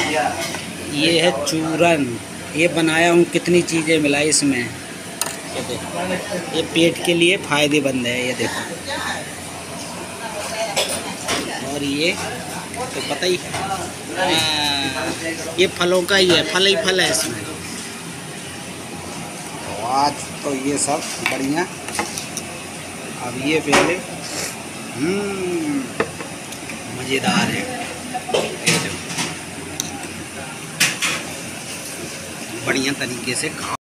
ये है चूरन। ये बनाया हूँ, कितनी चीज़ें मिलाई इसमें। ये देखो, ये पेट के लिए फ़ायदेमंद है, ये देखो। और ये तो पता ही, ये फलों का ही है, फल ही फल है इसमें। तो आज तो ये सब बढ़िया। अब ये पहले मज़ेदार है, ये देखो, बढ़िया तरीके से खा।